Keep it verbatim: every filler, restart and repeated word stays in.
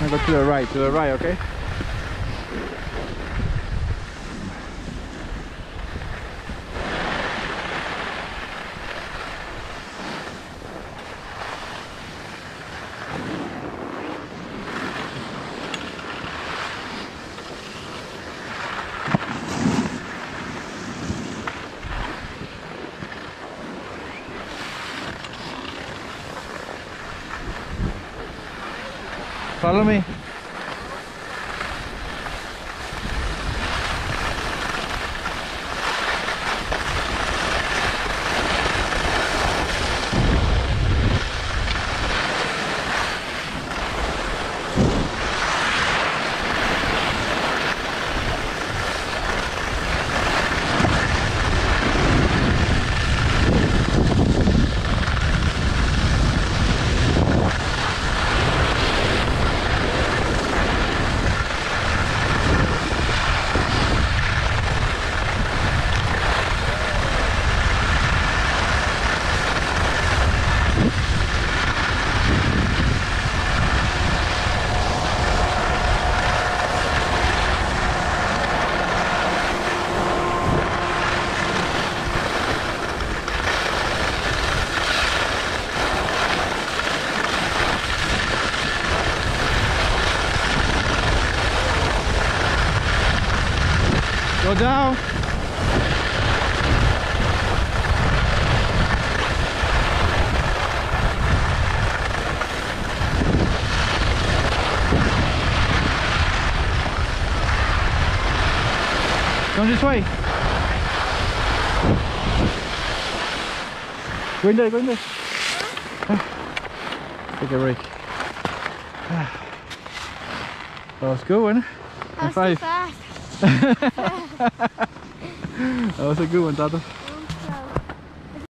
Now go to the right, to the right, okay? Follow me. Go down. Come this way. Go in there, go in there. Take a break. That was good, wasn't it? That was High too fast. That was a good one, Tato.